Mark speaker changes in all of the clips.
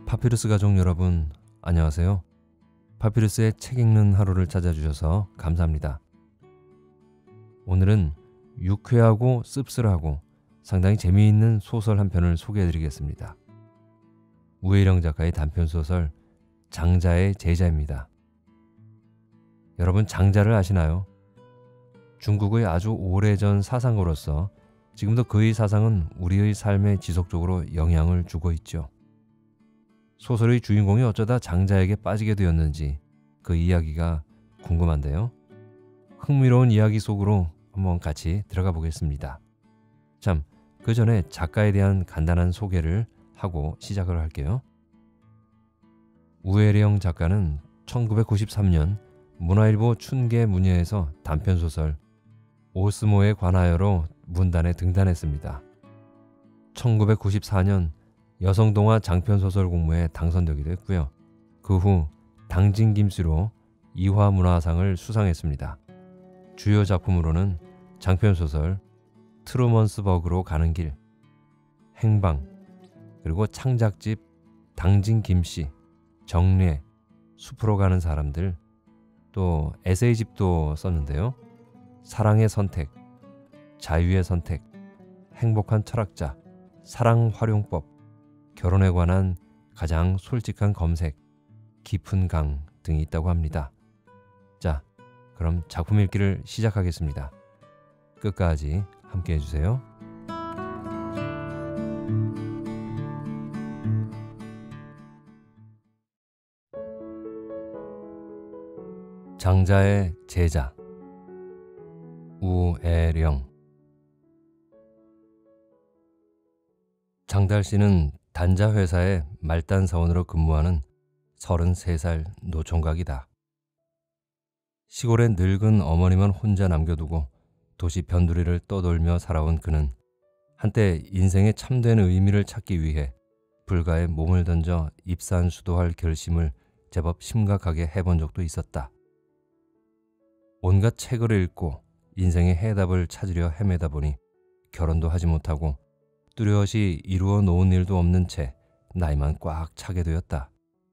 Speaker 1: 파피루스 가족 여러분, 안녕하세요. 파피루스의 책 읽는 하루를 찾아주셔서 감사합니다. 오늘은 유쾌하고 씁쓸하고 상당히 재미있는 소설 한 편을 소개해드리겠습니다. 우혜령 작가의 단편소설 장자의 제자입니다. 여러분, 장자를 아시나요? 중국의 아주 오래전 사상가로서 지금도 그의 사상은 우리의 삶에 지속적으로 영향을 주고 있죠. 소설의 주인공이 어쩌다 장자에게 빠지게 되었는지 그 이야기가 궁금한데요. 흥미로운 이야기 속으로 한번 같이 들어가 보겠습니다. 참, 그 전에 작가에 대한 간단한 소개를 하고 시작을 할게요. 우혜령 작가는 1993년 문화일보 춘계문예에서 단편소설 오스모에 관하여로 문단에 등단했습니다. 1994년 여성동화 장편소설 공모에 당선되기도 했고요. 그 후 당진김씨로 이화문화상을 수상했습니다. 주요 작품으로는 장편소설 트루먼스버그로 가는 길, 행방, 그리고 창작집 당진김씨, 정례, 숲으로 가는 사람들, 또 에세이집도 썼는데요. 사랑의 선택, 자유의 선택, 행복한 철학자, 사랑활용법, 결혼에 관한 가장 솔직한 검색, 깊은 강 등이 있다고 합니다. 자, 그럼 작품 읽기를 시작하겠습니다. 끝까지 함께 해주세요. 장자의 제자, 우혜령. 장달 씨는 단자 회사의 말단 사원으로 근무하는 33살 노총각이다. 시골에 늙은 어머니만 혼자 남겨두고 도시 변두리를 떠돌며 살아온 그는 한때 인생의 참된 의미를 찾기 위해 불가에 몸을 던져 입산수도할 결심을 제법 심각하게 해본 적도 있었다. 온갖 책을 읽고 인생의 해답을 찾으려 헤매다 보니 결혼도 하지 못하고 뚜렷이 이루어 놓은 일도 없는 채 나이만 꽉 차게 되었다.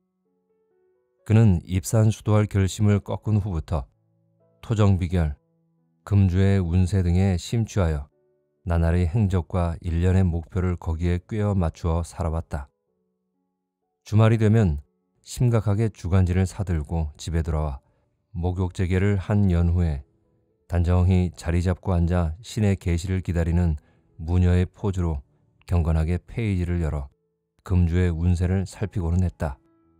Speaker 1: 그는 입산수도할 결심을 꺾은 후부터 토정비결, 금주의 운세 등에 심취하여 나날의 행적과 일련의 목표를 거기에 꿰어 맞추어 살아왔다. 주말이 되면 심각하게 주간지를 사들고 집에 들어와 목욕재개를 한 연후에 단정히 자리 잡고 앉아 신의 계시를 기다리는 무녀의 포즈로 경건하게 페이지를 열어 금주의 운세를 살피고는 했다.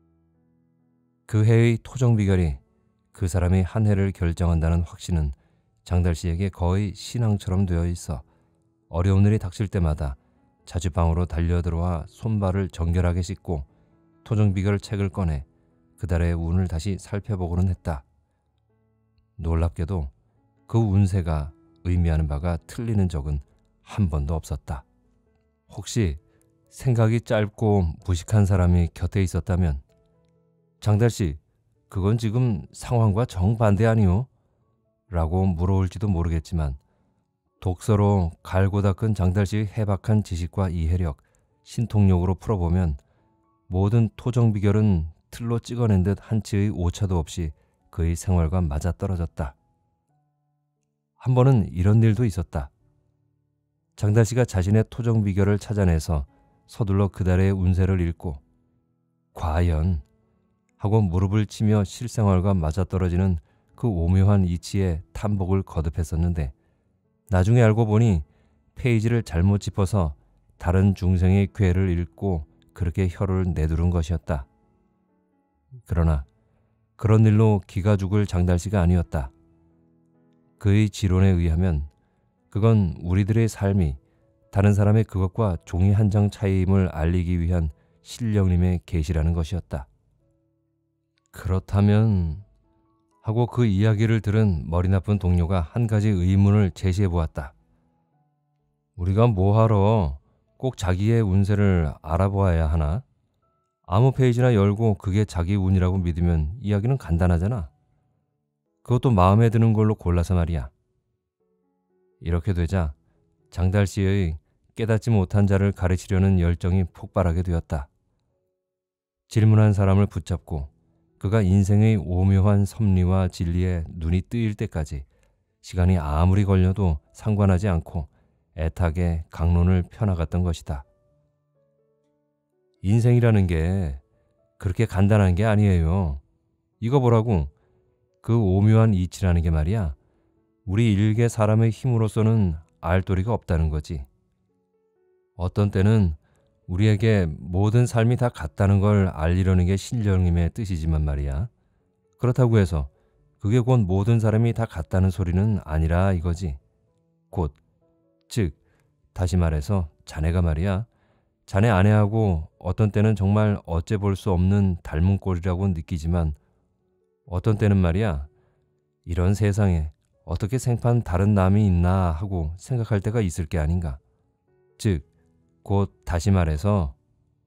Speaker 1: 그 해의 토정비결이 그 사람이 한 해를 결정한다는 확신은 장달 씨에게 거의 신앙처럼 되어 있어 어려운 일이 닥칠 때마다 자주 방으로 달려들어와 손발을 정결하게 씻고 토정비결 책을 꺼내 그달의 운을 다시 살펴보고는 했다. 놀랍게도 그 운세가 의미하는 바가 틀리는 적은 한 번도 없었다. 혹시 생각이 짧고 무식한 사람이 곁에 있었다면 장달씨, 그건 지금 상황과 정반대 아니오? 라고 물어올지도 모르겠지만 독서로 갈고 닦은 장달씨의 해박한 지식과 이해력, 신통력으로 풀어보면 모든 토정비결은 틀로 찍어낸 듯 한치의 오차도 없이 그의 생활과 맞아떨어졌다. 한 번은 이런 일도 있었다. 장달씨가 자신의 토정비결을 찾아내서 서둘러 그달의 운세를 읽고 과연 하고 무릎을 치며 실생활과 맞아떨어지는 그 오묘한 이치에 탐복을 거듭했었는데 나중에 알고 보니 페이지를 잘못 짚어서 다른 중생의 괴를 읽고 그렇게 혀를 내두른 것이었다. 그러나 그런 일로 기가 죽을 장달씨가 아니었다. 그의 지론에 의하면 그건 우리들의 삶이 다른 사람의 그것과 종이 한 장 차이임을 알리기 위한 신령님의 계시라는 것이었다. 그렇다면 하고 그 이야기를 들은 머리 나쁜 동료가 한 가지 의문을 제시해 보았다. 우리가 뭐하러 꼭 자기의 운세를 알아보아야 하나? 아무 페이지나 열고 그게 자기 운이라고 믿으면 이야기는 간단하잖아. 그것도 마음에 드는 걸로 골라서 말이야. 이렇게 되자 장달씨의 깨닫지 못한 자를 가르치려는 열정이 폭발하게 되었다. 질문한 사람을 붙잡고 그가 인생의 오묘한 섭리와 진리에 눈이 뜨일 때까지 시간이 아무리 걸려도 상관하지 않고 애타게 강론을 펴나갔던 것이다. 인생이라는 게 그렇게 간단한 게 아니에요. 이거 보라고. 그 오묘한 이치라는 게 말이야. 우리 일개 사람의 힘으로서는 알 도리가 없다는 거지. 어떤 때는 우리에게 모든 삶이 다 같다는 걸 알리려는 게 신령님의 뜻이지만 말이야. 그렇다고 해서 그게 곧 모든 사람이 다 같다는 소리는 아니라 이거지. 즉 다시 말해서 자네가 말이야. 자네 아내하고 어떤 때는 정말 어째 볼 수 없는 닮은 꼴이라고 느끼지만 어떤 때는 말이야. 이런 세상에 어떻게 생판 다른 남이 있나 하고 생각할 때가 있을 게 아닌가. 즉 곧 다시 말해서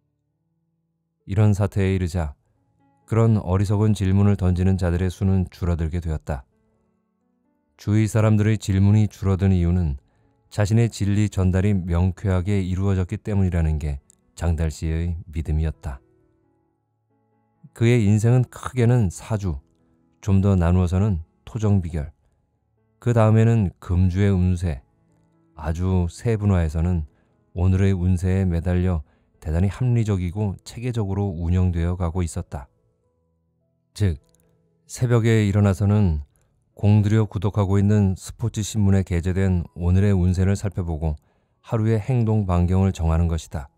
Speaker 1: 이런 사태에 이르자 그런 어리석은 질문을 던지는 자들의 수는 줄어들게 되었다. 주위 사람들의 질문이 줄어든 이유는 자신의 진리 전달이 명쾌하게 이루어졌기 때문이라는 게 장달 씨의 믿음이었다. 그의 인생은 크게는 사주, 좀 더 나누어서는 토정비결, 그 다음에는 금주의 운세, 아주 세분화해서는 오늘의 운세에 매달려 대단히 합리적이고 체계적으로 운영되어 가고 있었다. 즉, 새벽에 일어나서는 공들여 구독하고 있는 스포츠 신문에 게재된 오늘의 운세를 살펴보고 하루의 행동 반경을 정하는 것이다.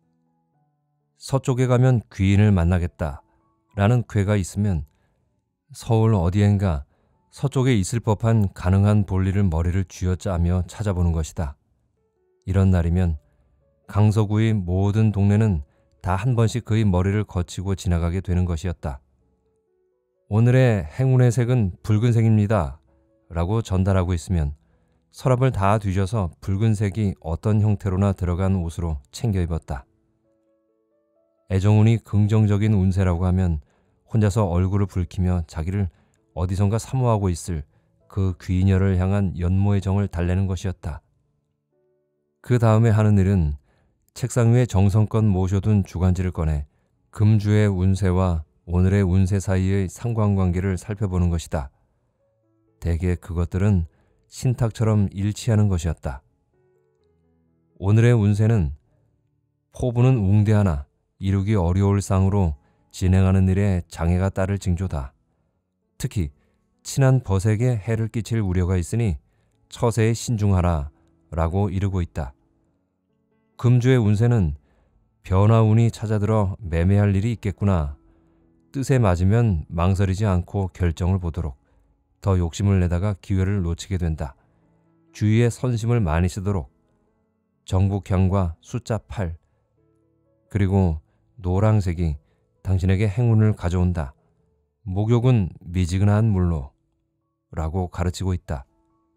Speaker 1: 서쪽에 가면 귀인을 만나겠다 라는 궤가 있으면 서울 어디엔가 서쪽에 있을 법한 가능한 볼일을 머리를 쥐어짜며 찾아보는 것이다. 이런 날이면 강서구의 모든 동네는 다 한 번씩 그의 머리를 거치고 지나가게 되는 것이었다. 오늘의 행운의 색은 붉은색입니다 라고 전달하고 있으면 서랍을 다 뒤져서 붉은색이 어떤 형태로나 들어간 옷으로 챙겨 입었다. 애정운이 긍정적인 운세라고 하면 혼자서 얼굴을 붉히며 자기를 어디선가 사모하고 있을 그 귀녀를 향한 연모의 정을 달래는 것이었다. 그 다음에 하는 일은 책상 위에 정성껏 모셔둔 주간지를 꺼내 금주의 운세와 오늘의 운세 사이의 상관관계를 살펴보는 것이다. 대개 그것들은 신탁처럼 일치하는 것이었다. 오늘의 운세는 포부는 웅대하나 이루기 어려울 상으로 진행하는 일에 장애가 따를 징조다. 특히 친한 벗에게 해를 끼칠 우려가 있으니 처세에 신중하라 라고 이르고 있다. 금주의 운세는 변화운이 찾아들어 매매할 일이 있겠구나. 뜻에 맞으면 망설이지 않고 결정을 보도록. 더 욕심을 내다가 기회를 놓치게 된다. 주위에 선심을 많이 쓰도록. 정북향과 숫자 8 그리고 노랑색이 당신에게 행운을 가져온다. 목욕은 미지근한 물로 라고 가르치고 있다.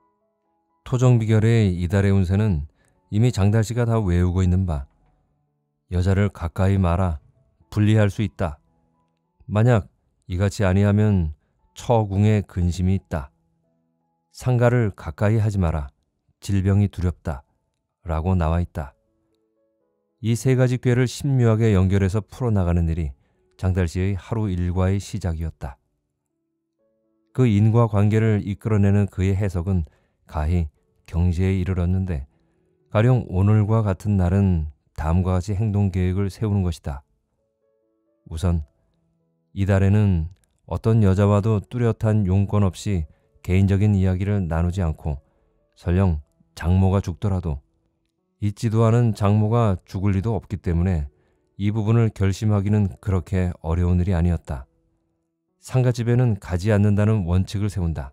Speaker 1: 토정비결의 이달의 운세는 이미 장달씨가 다 외우고 있는 바. 여자를 가까이 마라. 불리할 수 있다. 만약 이같이 아니하면 처궁에 근심이 있다. 상가를 가까이 하지 마라. 질병이 두렵다. 라고 나와 있다. 이 세 가지 꾀를 신묘하게 연결해서 풀어나가는 일이 장달씨의 하루 일과의 시작이었다. 그 인과관계를 이끌어내는 그의 해석은 가히 경지에 이르렀는데 가령 오늘과 같은 날은 다음과 같이 행동계획을 세우는 것이다. 우선 이달에는 어떤 여자와도 뚜렷한 용건 없이 개인적인 이야기를 나누지 않고 설령 장모가 죽더라도 있지도 않은 장모가 죽을 리도 없기 때문에 이 부분을 결심하기는 그렇게 어려운 일이 아니었다. 상가집에는 가지 않는다는 원칙을 세운다.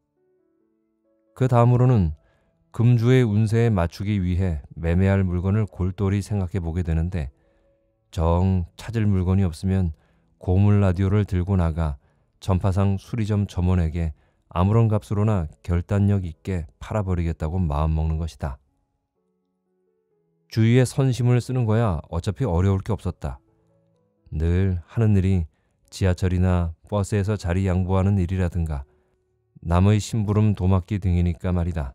Speaker 1: 그 다음으로는 금주의 운세에 맞추기 위해 매매할 물건을 골똘히 생각해 보게 되는데 정 찾을 물건이 없으면 고물 라디오를 들고 나가 전파상 수리점 점원에게 아무런 값으로나 결단력 있게 팔아버리겠다고 마음먹는 것이다. 주위에 선심을 쓰는 거야 어차피 어려울 게 없었다. 늘 하는 일이 지하철이나 버스에서 자리 양보하는 일이라든가 남의 심부름 도맡기 등이니까 말이다.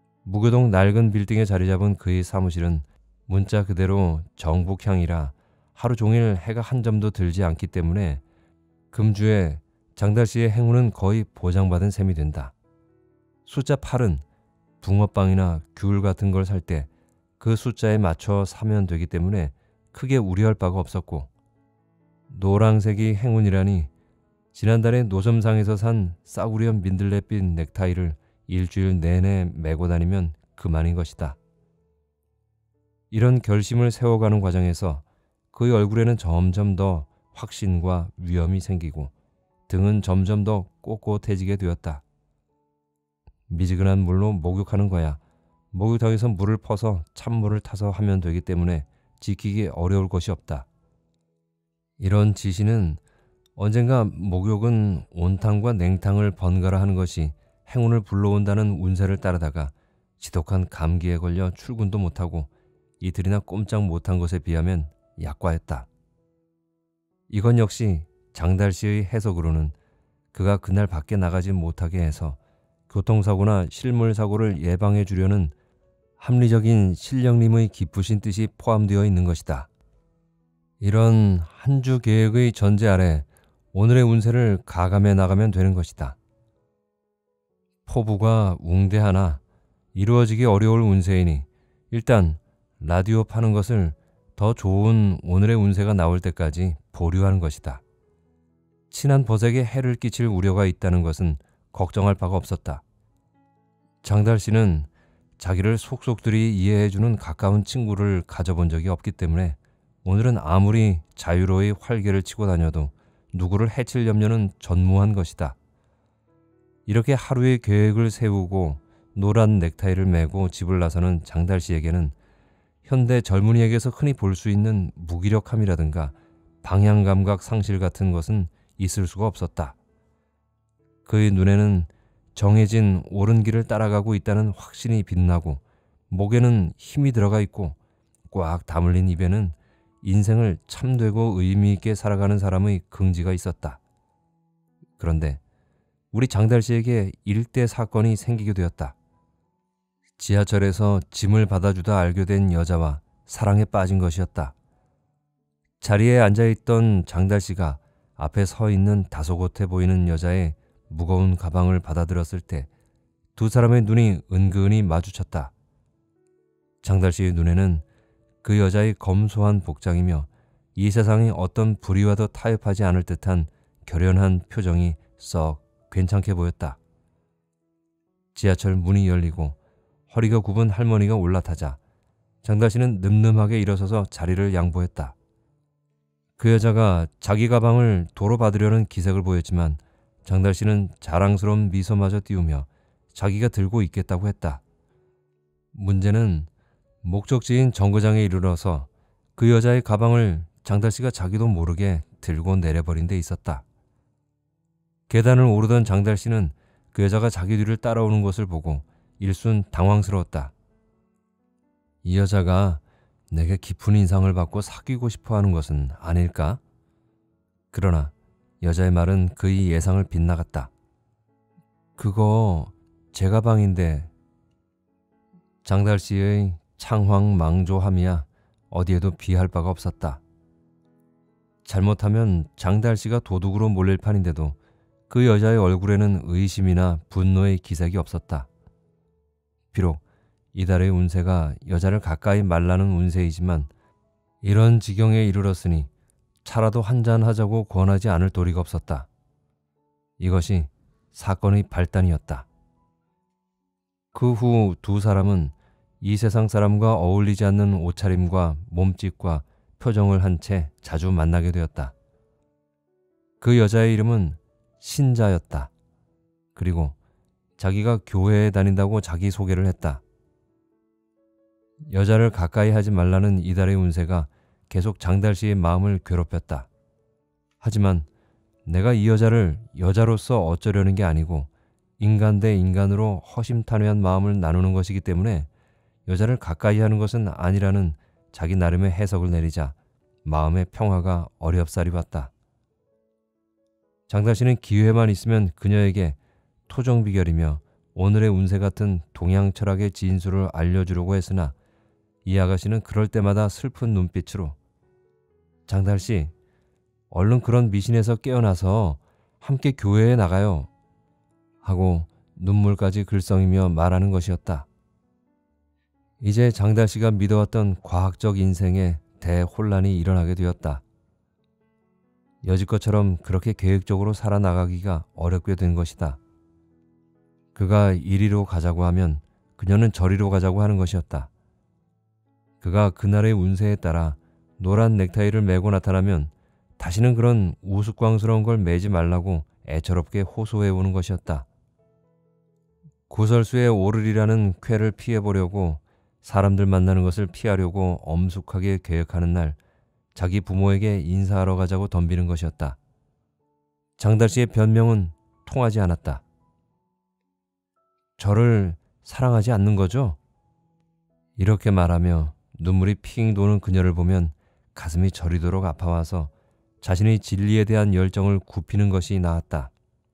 Speaker 1: 무교동 낡은 빌딩에 자리 잡은 그의 사무실은 문자 그대로 정북향이라 하루 종일 해가 한 점도 들지 않기 때문에 금주에 장달씨의 행운은 거의 보장받은 셈이 된다. 숫자 8은 붕어빵이나 귤 같은 걸 살 때 그 숫자에 맞춰 사면 되기 때문에 크게 우려할 바가 없었고, 노란색이 행운이라니 지난달에 노점상에서 산 싸구려 민들레빛 넥타이를 일주일 내내 메고 다니면 그만인 것이다. 이런 결심을 세워가는 과정에서 그의 얼굴에는 점점 더 확신과 위엄이 생기고 등은 점점 더 꼿꼿해지게 되었다. 미지근한 물로 목욕하는 거야 목욕탕에서 물을 퍼서 찬물을 타서 하면 되기 때문에 지키기 어려울 것이 없다. 이런 지시는 언젠가 목욕은 온탕과 냉탕을 번갈아 하는 것이 행운을 불러온다는 운세를 따르다가 지독한 감기에 걸려 출근도 못하고 이틀이나 꼼짝 못한 것에 비하면 약과했다. 이건 역시 장달씨의 해석으로는 그가 그날 밖에 나가지 못하게 해서 교통사고나 실물사고를 예방해 주려는 합리적인 신령님의 기쁘신 뜻이 포함되어 있는 것이다. 이런 한 주 계획의 전제 아래 오늘의 운세를 가감해 나가면 되는 것이다. 포부가 웅대하나 이루어지기 어려울 운세이니 일단 라디오 파는 것을 더 좋은 오늘의 운세가 나올 때까지 보류하는 것이다. 친한 벗에게 해를 끼칠 우려가 있다는 것은 걱정할 바가 없었다. 장달씨는 자기를 속속들이 이해해주는 가까운 친구를 가져본 적이 없기 때문에 오늘은 아무리 자유로이 활개를 치고 다녀도 누구를 해칠 염려는 전무한 것이다. 이렇게 하루의 계획을 세우고 노란 넥타이를 메고 집을 나서는 장달씨에게는 현대 젊은이에게서 흔히 볼 수 있는 무기력함이라든가 방향감각 상실 같은 것은 있을 수가 없었다. 그의 눈에는 정해진 옳은 길을 따라가고 있다는 확신이 빛나고 목에는 힘이 들어가 있고 꽉 다물린 입에는 인생을 참되고 의미 있게 살아가는 사람의 긍지가 있었다. 그런데 우리 장달씨에게 일대 사건이 생기게 되었다. 지하철에서 짐을 받아주다 알게 된 여자와 사랑에 빠진 것이었다. 자리에 앉아있던 장달씨가 앞에 서 있는 다소곳해 보이는 여자의 무거운 가방을 받아들었을 때 두 사람의 눈이 은근히 마주쳤다. 장달씨의 눈에는 그 여자의 검소한 복장이며 이 세상의 어떤 불의와도 타협하지 않을 듯한 결연한 표정이 썩 괜찮게 보였다. 지하철 문이 열리고 허리가 굽은 할머니가 올라타자 장달씨는 늠름하게 일어서서 자리를 양보했다. 그 여자가 자기 가방을 도로 받으려는 기색을 보였지만 장달씨는 자랑스러운 미소마저 띄우며 자기가 들고 있겠다고 했다. 문제는 목적지인 정거장에 이르러서 그 여자의 가방을 장달씨가 자기도 모르게 들고 내려버린 데 있었다. 계단을 오르던 장달씨는 그 여자가 자기 뒤를 따라오는 것을 보고 일순 당황스러웠다. 이 여자가 내게 깊은 인상을 받고 사귀고 싶어하는 것은 아닐까? 그러나 여자의 말은 그의 예상을 빗나갔다. 그거 제 가방인데. 장달씨의 창황망조함이야 어디에도 비할 바가 없었다. 잘못하면 장달씨가 도둑으로 몰릴 판인데도 그 여자의 얼굴에는 의심이나 분노의 기색이 없었다. 비록 이달의 운세가 여자를 가까이 말라는 운세이지만 이런 지경에 이르렀으니 차라도 한잔하자고 권하지 않을 도리가 없었다. 이것이 사건의 발단이었다. 그 후 두 사람은 이 세상 사람과 어울리지 않는 옷차림과 몸짓과 표정을 한 채 자주 만나게 되었다. 그 여자의 이름은 신자였다. 그리고 자기가 교회에 다닌다고 자기 소개를 했다. 여자를 가까이 하지 말라는 이달의 운세가 계속 장달씨의 마음을 괴롭혔다. 하지만 내가 이 여자를 여자로서 어쩌려는 게 아니고 인간 대 인간으로 허심탄회한 마음을 나누는 것이기 때문에 여자를 가까이 하는 것은 아니라는 자기 나름의 해석을 내리자 마음의 평화가 어렵사리 왔다. 장달씨는 기회만 있으면 그녀에게 토종비결이며 오늘의 운세 같은 동양 철학의 진수를 알려주려고 했으나 이 아가씨는 그럴 때마다 슬픈 눈빛으로 장달씨, 얼른 그런 미신에서 깨어나서 함께 교회에 나가요. 하고 눈물까지 글썽이며 말하는 것이었다. 이제 장달씨가 믿어왔던 과학적 인생에 대혼란이 일어나게 되었다. 여지껏처럼 그렇게 계획적으로 살아나가기가 어렵게 된 것이다. 그가 이리로 가자고 하면 그녀는 저리로 가자고 하는 것이었다. 그가 그날의 운세에 따라 노란 넥타이를 메고 나타나면 다시는 그런 우스꽝스러운 걸 매지 말라고 애처롭게 호소해오는 것이었다. 구설수에 오르리라는 쾌를 피해보려고 사람들 만나는 것을 피하려고 엄숙하게 계획하는 날 자기 부모에게 인사하러 가자고 덤비는 것이었다. 장달씨의 변명은 통하지 않았다. 저를 사랑하지 않는 거죠? 이렇게 말하며 눈물이 핑 도는 그녀를 보면 가슴이 저리도록 아파와서 자신의 진리에 대한 열정을 굽히는 것이 나았다.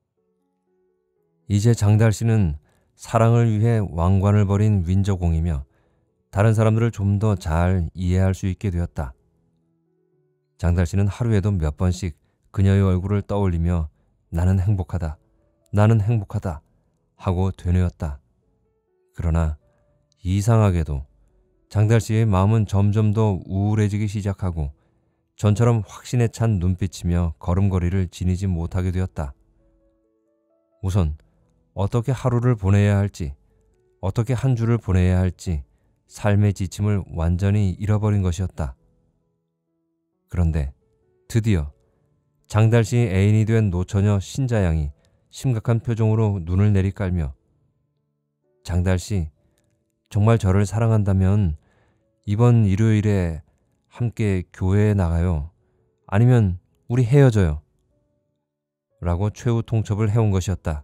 Speaker 1: 이제 장달씨는 사랑을 위해 왕관을 버린 윈저공이며 다른 사람들을 좀 더 잘 이해할 수 있게 되었다. 장달씨는 하루에도 몇 번씩 그녀의 얼굴을 떠올리며 나는 행복하다, 나는 행복하다 하고 되뇌었다. 그러나 이상하게도 장달씨의 마음은 점점 더 우울해지기 시작하고 전처럼 확신에 찬 눈빛이며 걸음걸이를 지니지 못하게 되었다. 우선 어떻게 하루를 보내야 할지, 어떻게 한 주를 보내야 할지 삶의 지침을 완전히 잃어버린 것이었다. 그런데 드디어 장달씨 애인이 된 노처녀 신자양이 심각한 표정으로 눈을 내리깔며 장달씨, 정말 저를 사랑한다면 이번 일요일에 함께 교회에 나가요. 아니면 우리 헤어져요. 라고 최후 통첩을 해온 것이었다.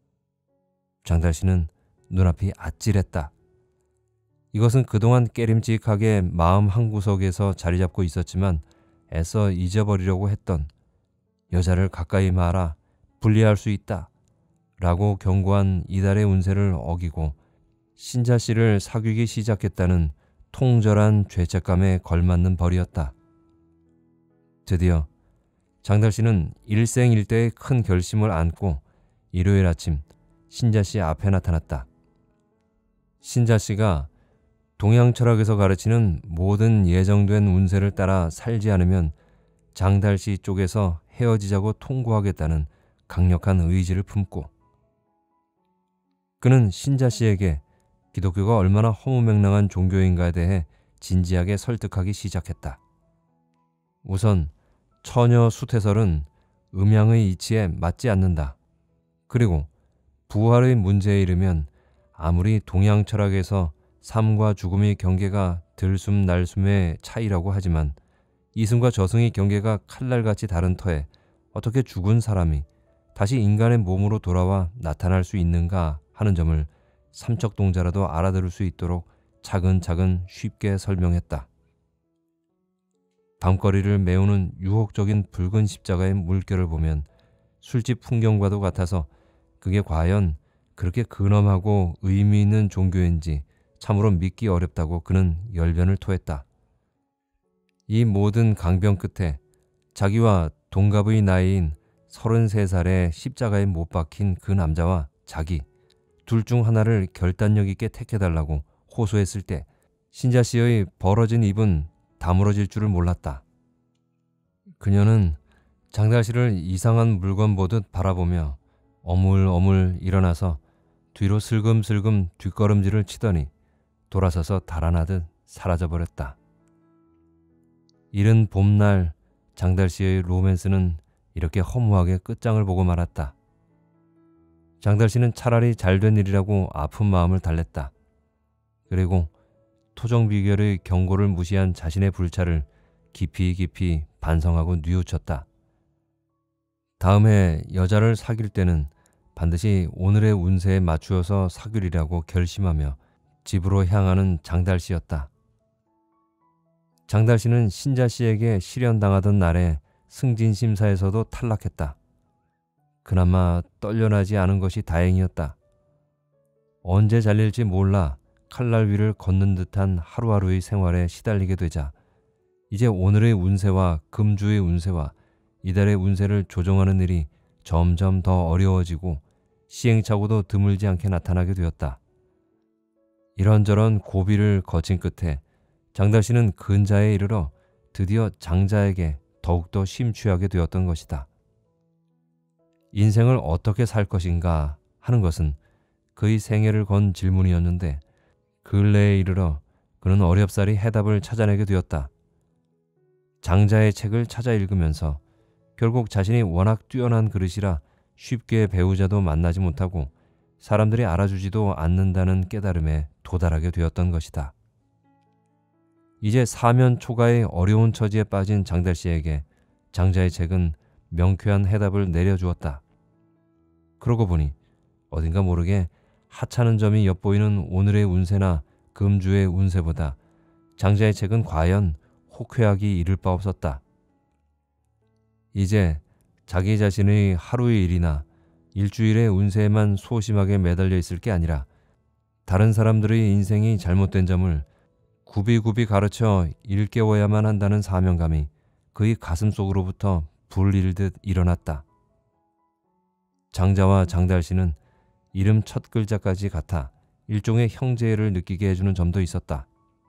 Speaker 1: 장달씨는 눈앞이 아찔했다. 이것은 그동안 깨림직하게 마음 한구석에서 자리 잡고 있었지만 애써 잊어버리려고 했던 여자를 가까이 마라, 불리할 수 있다 라고 경고한 이달의 운세를 어기고 신자씨를 사귀기 시작했다는 통절한 죄책감에 걸맞는 벌이었다. 드디어 장달씨는 일생일대의 큰 결심을 안고 일요일 아침 신자씨 앞에 나타났다. 신자씨가 동양 철학에서 가르치는 모든 예정된 운세를 따라 살지 않으면 장달씨 쪽에서 헤어지자고 통고하겠다는 강력한 의지를 품고 그는 신자씨에게 기독교가 얼마나 허무맹랑한 종교인가에 대해 진지하게 설득하기 시작했다. 우선 처녀 수태설은 음양의 이치에 맞지 않는다. 그리고 부활의 문제에 이르면 아무리 동양 철학에서 삶과 죽음의 경계가 들숨날숨의 차이라고 하지만 이승과 저승의 경계가 칼날같이 다른 터에 어떻게 죽은 사람이 다시 인간의 몸으로 돌아와 나타날 수 있는가 하는 점을 삼척동자라도 알아들을 수 있도록 차근차근 쉽게 설명했다. 밤거리를 메우는 유혹적인 붉은 십자가의 물결을 보면 술집 풍경과도 같아서 그게 과연 그렇게 근엄하고 의미 있는 종교인지 참으로 믿기 어렵다고 그는 열변을 토했다. 이 모든 강변 끝에 자기와 동갑의 나이인 33살에 십자가에 못 박힌 그 남자와 자기 둘 중 하나를 결단력 있게 택해달라고 호소했을 때 신자씨의 벌어진 입은 다물어질 줄을 몰랐다. 그녀는 장달씨를 이상한 물건 보듯 바라보며 어물어물 일어나서 뒤로 슬금슬금 뒷걸음질을 치더니 돌아서서 달아나듯 사라져버렸다. 이른 봄날 장달씨의 로맨스는 이렇게 허무하게 끝장을 보고 말았다. 장달씨는 차라리 잘된 일이라고 아픈 마음을 달랬다. 그리고 토정비결의 경고를 무시한 자신의 불찰을 깊이 반성하고 뉘우쳤다. 다음에 여자를 사귈 때는 반드시 오늘의 운세에 맞추어서 사귀리라고 결심하며 집으로 향하는 장달씨였다. 장달씨는 신자씨에게 실현당하던 날에 승진심사에서도 탈락했다. 그나마 떨려나지 않은 것이 다행이었다. 언제 잘릴지 몰라 칼날 위를 걷는 듯한 하루하루의 생활에 시달리게 되자 이제 오늘의 운세와 금주의 운세와 이달의 운세를 조정하는 일이 점점 더 어려워지고 시행착오도 드물지 않게 나타나게 되었다. 이런저런 고비를 거친 끝에 장달 씨는 근자에 이르러 드디어 장자에게 더욱더 심취하게 되었던 것이다. 인생을 어떻게 살 것인가 하는 것은 그의 생애를 건 질문이었는데 근래에 이르러 그는 어렵사리 해답을 찾아내게 되었다. 장자의 책을 찾아 읽으면서 결국 자신이 워낙 뛰어난 그릇이라 쉽게 배우자도 만나지 못하고 사람들이 알아주지도 않는다는 깨달음에 도달하게 되었던 것이다. 이제 사면 초가의 어려운 처지에 빠진 장달 씨에게 장자의 책은 명쾌한 해답을 내려주었다. 그러고 보니 어딘가 모르게 하찮은 점이 엿보이는 오늘의 운세나 금주의 운세보다 장자의 책은 과연 호쾌하기 이를 바 없었다. 이제 자기 자신의 하루의 일이나 일주일의 운세에만 소심하게 매달려 있을 게 아니라 다른 사람들의 인생이 잘못된 점을 굽이굽이 가르쳐 일깨워야만 한다는 사명감이 그의 가슴속으로부터 불일듯 일어났다. 장자와 장달 씨는 이름 첫 글자까지 같아 일종의 형제를 느끼게 해주는 점도 있었다.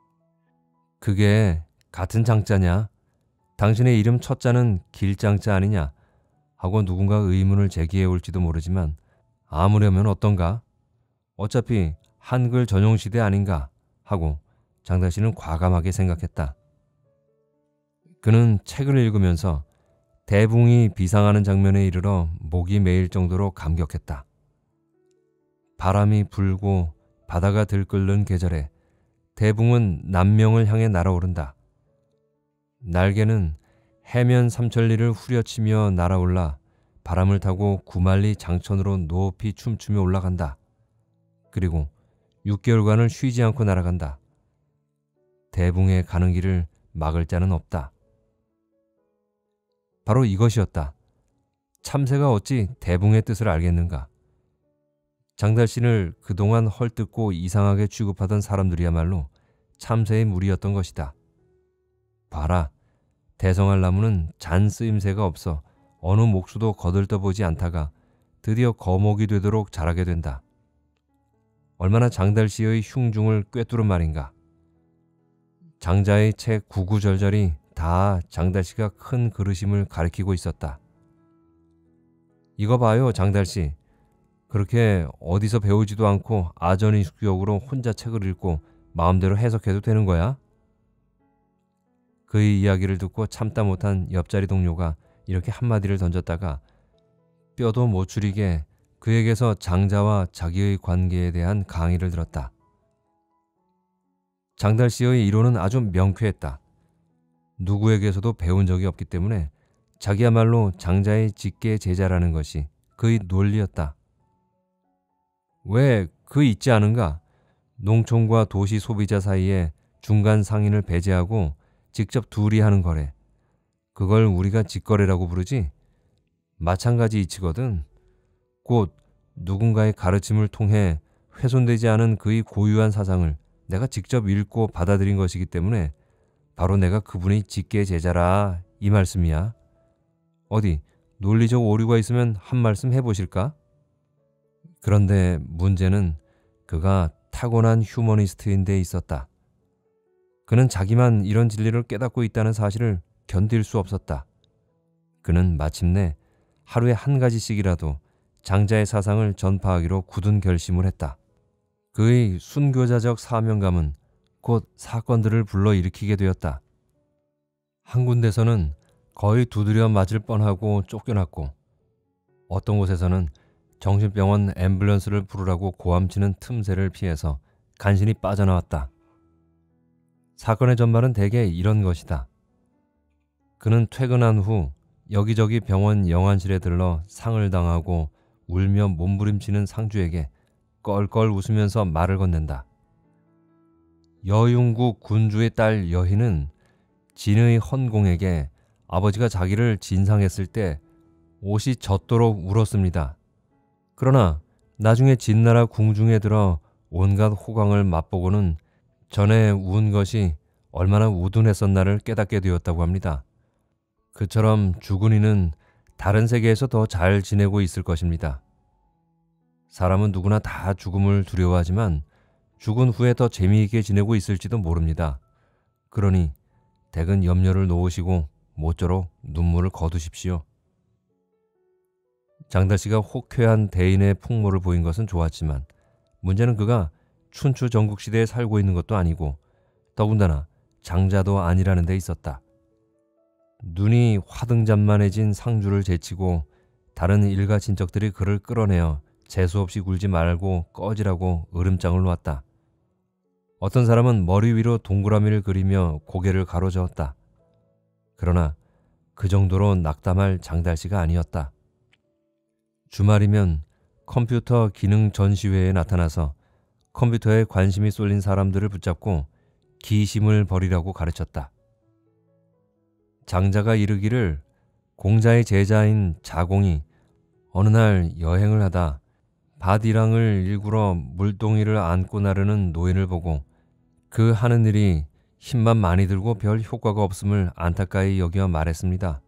Speaker 1: 그게 같은 장자냐? 당신의 이름 첫 자는 길장자 아니냐? 하고 누군가 의문을 제기해 올지도 모르지만 아무려면 어떤가? 어차피 한글 전용 시대 아닌가? 하고 장달 씨는 과감하게 생각했다. 그는 책을 읽으면서 대붕이 비상하는 장면에 이르러 목이 메일 정도로 감격했다. 바람이 불고 바다가 들끓는 계절에 대붕은 남명을 향해 날아오른다. 날개는 해면 삼천리를 후려치며 날아올라 바람을 타고 구만리 장천으로 높이 춤추며 올라간다. 그리고 6개월간을 쉬지 않고 날아간다. 대붕의 가는 길을 막을 자는 없다. 바로 이것이었다. 참새가 어찌 대붕의 뜻을 알겠는가? 장달 씨를 그동안 헐뜯고 이상하게 취급하던 사람들이야말로 참새의 무리였던 것이다. 봐라, 대성할 나무는 잔 쓰임새가 없어 어느 목수도 거들떠보지 않다가 드디어 거목이 되도록 자라게 된다. 얼마나 장달 씨의 흉중을 꿰뚫은 말인가. 장자의 책 구구절절이 다 장달 씨가 큰 그릇임을 가리키고 있었다. 이거 봐요, 장달 씨. 그렇게 어디서 배우지도 않고 아전인숙적으로 혼자 책을 읽고 마음대로 해석해도 되는 거야? 그의 이야기를 듣고 참다 못한 옆자리 동료가 이렇게 한마디를 던졌다가 뼈도 못 추리게 그에게서 장자와 자기의 관계에 대한 강의를 들었다. 장달 씨의 이론은 아주 명쾌했다. 누구에게서도 배운 적이 없기 때문에 자기야말로 장자의 직계 제자라는 것이 그의 논리였다. 왜 그 있지 않은가? 농촌과 도시 소비자 사이에 중간 상인을 배제하고 직접 둘이 하는 거래. 그걸 우리가 직거래라고 부르지? 마찬가지 이치거든. 곧 누군가의 가르침을 통해 훼손되지 않은 그의 고유한 사상을 내가 직접 읽고 받아들인 것이기 때문에 바로 내가 그분의 직계 제자라 이 말씀이야. 어디 논리적 오류가 있으면 한 말씀 해보실까? 그런데 문제는 그가 타고난 휴머니스트인 데 있었다. 그는 자기만 이런 진리를 깨닫고 있다는 사실을 견딜 수 없었다. 그는 마침내 하루에 한 가지씩이라도 장자의 사상을 전파하기로 굳은 결심을 했다. 그의 순교자적 사명감은 곧 사건들을 불러일으키게 되었다. 한 군데서는 거의 두드려 맞을 뻔하고 쫓겨났고 어떤 곳에서는 정신병원 앰뷸런스를 부르라고 고함치는 틈새를 피해서 간신히 빠져나왔다. 사건의 전말은 대개 이런 것이다. 그는 퇴근한 후 여기저기 병원 영안실에 들러 상을 당하고 울며 몸부림치는 상주에게 껄껄 웃으면서 말을 건넨다. 여윤국 군주의 딸 여희는 진의 헌공에게 아버지가 자기를 진상했을 때 옷이 젖도록 울었습니다. 그러나 나중에 진나라 궁중에 들어 온갖 호강을 맛보고는 전에 운 것이 얼마나 우둔했었나를 깨닫게 되었다고 합니다. 그처럼 죽은 이는 다른 세계에서 더 잘 지내고 있을 것입니다. 사람은 누구나 다 죽음을 두려워하지만 죽은 후에 더 재미있게 지내고 있을지도 모릅니다. 그러니 댁은 염려를 놓으시고 모쪼록 눈물을 거두십시오. 장달씨가 호쾌한 대인의 풍모를 보인 것은 좋았지만 문제는 그가 춘추 전국시대에 살고 있는 것도 아니고 더군다나 장자도 아니라는 데 있었다. 눈이 화등잔만해진 상주를 제치고 다른 일가 친척들이 그를 끌어내어 재수없이 굴지 말고 꺼지라고 으름장을 놓았다. 어떤 사람은 머리 위로 동그라미를 그리며 고개를 가로저었다. 그러나 그 정도로 낙담할 장달씨가 아니었다. 주말이면 컴퓨터 기능 전시회에 나타나서 컴퓨터에 관심이 쏠린 사람들을 붙잡고 기심을 버리라고 가르쳤다. 장자가 이르기를 공자의 제자인 자공이 어느 날 여행을 하다 밭이랑을 일구러 물동이를 안고 나르는 노인을 보고 그 하는 일이 힘만 많이 들고 별 효과가 없음을 안타까이 여겨 말했습니다.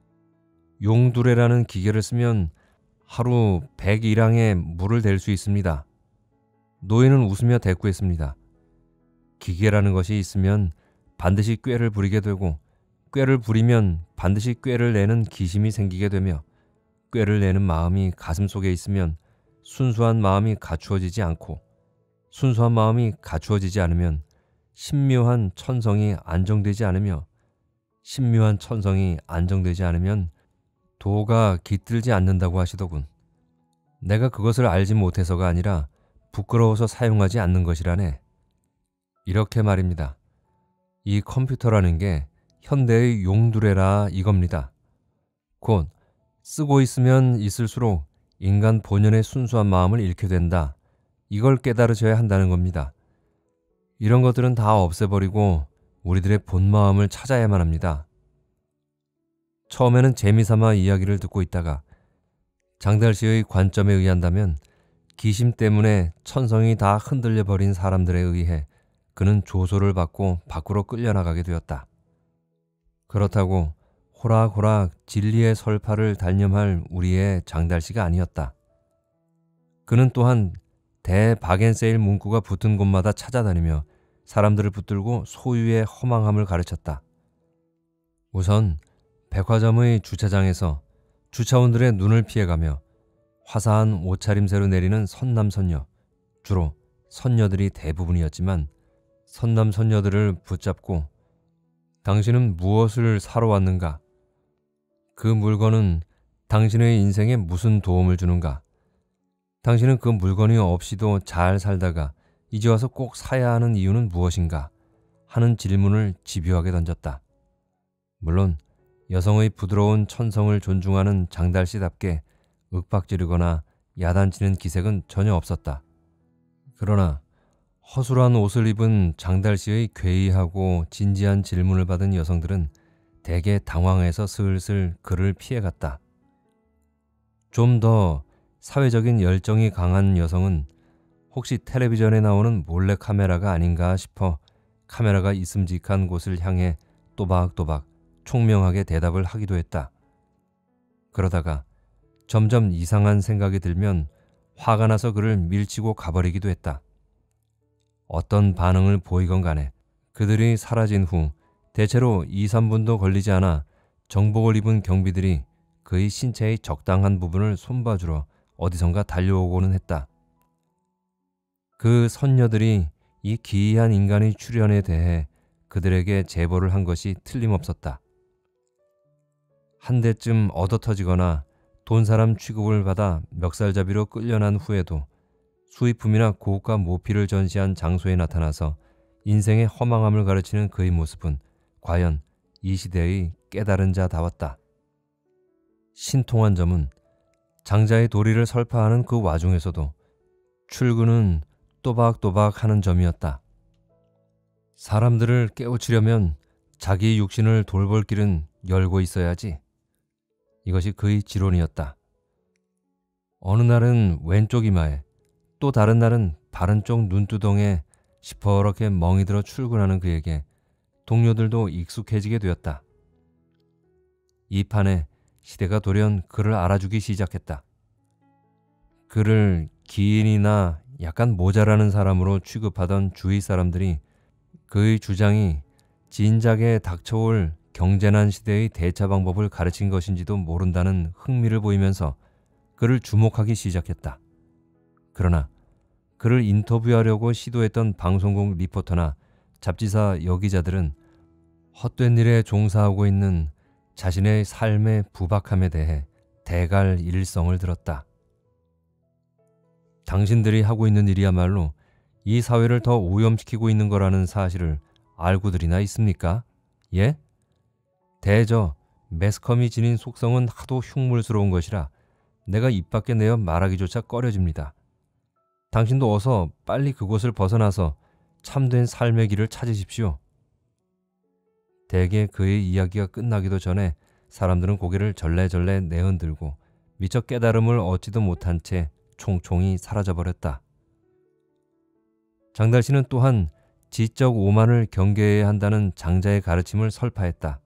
Speaker 1: 용두레라는 기계를 쓰면 하루 100일항에 물을 댈 수 있습니다. 노인은 웃으며 대꾸했습니다. 기계라는 것이 있으면 반드시 꾀를 부리게 되고 꾀를 부리면 반드시 꾀를 내는 기심이 생기게 되며 꾀를 내는 마음이 가슴속에 있으면 순수한 마음이 갖추어지지 않고 순수한 마음이 갖추어지지 않으면 신묘한 천성이 안정되지 않으며 신묘한 천성이 안정되지 않으면 도가 깃들지 않는다고 하시더군. 내가 그것을 알지 못해서가 아니라 부끄러워서 사용하지 않는 것이라네. 이렇게 말입니다. 이 컴퓨터라는 게 현대의 용두레라 이겁니다. 곧 쓰고 있으면 있을수록 인간 본연의 순수한 마음을 잃게 된다. 이걸 깨달으셔야 한다는 겁니다. 이런 것들은 다 없애버리고 우리들의 본 마음을 찾아야만 합니다. 처음에는 재미삼아 이야기를 듣고 있다가 장달씨의 관점에 의한다면 기심 때문에 천성이 다 흔들려 버린 사람들에 의해 그는 조소를 받고 밖으로 끌려나가게 되었다. 그렇다고 호락호락 진리의 설파를 단념할 우리의 장달씨가 아니었다. 그는 또한 대바겐세일 문구가 붙은 곳마다 찾아다니며 사람들을 붙들고 소유의 허망함을 가르쳤다. 우선 백화점의 주차장에서 주차원들의 눈을 피해가며 화사한 옷차림새로 내리는 선남선녀, 주로 선녀들이 대부분이었지만 선남선녀들을 붙잡고 당신은 무엇을 사러 왔는가? 그 물건은 당신의 인생에 무슨 도움을 주는가? 당신은 그 물건이 없이도 잘 살다가 이제 와서 꼭 사야 하는 이유는 무엇인가? 하는 질문을 집요하게 던졌다. 물론 여성의 부드러운 천성을 존중하는 장달씨답게 윽박지르거나 야단치는 기색은 전혀 없었다. 그러나 허술한 옷을 입은 장달씨의 괴이하고 진지한 질문을 받은 여성들은 대개 당황해서 슬슬 그를 피해갔다. 좀 더 사회적인 열정이 강한 여성은 혹시 텔레비전에 나오는 몰래카메라가 아닌가 싶어 카메라가 있음직한 곳을 향해 또박또박 총명하게 대답을 하기도 했다. 그러다가 점점 이상한 생각이 들면 화가 나서 그를 밀치고 가버리기도 했다. 어떤 반응을 보이건 간에 그들이 사라진 후 대체로 2, 3분도 걸리지 않아 정복을 입은 경비들이 그의 신체의 적당한 부분을 손봐주러 어디선가 달려오고는 했다. 그 선녀들이 이 기이한 인간의 출현에 대해 그들에게 제보를 한 것이 틀림없었다. 한 대쯤 얻어터지거나 돈사람 취급을 받아 멱살잡이로 끌려난 후에도 수입품이나 고가 모피를 전시한 장소에 나타나서 인생의 허망함을 가르치는 그의 모습은 과연 이 시대의 깨달은 자다웠다. 신통한 점은 장자의 도리를 설파하는 그 와중에서도 출근은 또박또박 하는 점이었다. 사람들을 깨우치려면 자기 육신을 돌볼 길은 열고 있어야지. 이것이 그의 지론이었다. 어느 날은 왼쪽 이마에 또 다른 날은 바른 쪽 눈두덩에 시퍼렇게 멍이 들어 출근하는 그에게 동료들도 익숙해지게 되었다. 이 판에 시대가 돌연 그를 알아주기 시작했다. 그를 기인이나 약간 모자라는 사람으로 취급하던 주위 사람들이 그의 주장이 진작에 닥쳐올 경제난 시대의 대처 방법을 가르친 것인지도 모른다는 흥미를 보이면서 그를 주목하기 시작했다. 그러나 그를 인터뷰하려고 시도했던 방송국 리포터나 잡지사 여기자들은 헛된 일에 종사하고 있는 자신의 삶의 부박함에 대해 대갈 일성을 들었다. 당신들이 하고 있는 일이야말로 이 사회를 더 오염시키고 있는 거라는 사실을 알고들이나 있습니까? 예? 대저 매스컴이 지닌 속성은 하도 흉물스러운 것이라 내가 입 밖에 내어 말하기조차 꺼려집니다. 당신도 어서 빨리 그곳을 벗어나서 참된 삶의 길을 찾으십시오. 대개 그의 이야기가 끝나기도 전에 사람들은 고개를 절레절레 내흔들고 미처 깨달음을 얻지도 못한 채 총총히 사라져버렸다. 장달씨는 또한 지적 오만을 경계해야 한다는 장자의 가르침을 설파했다.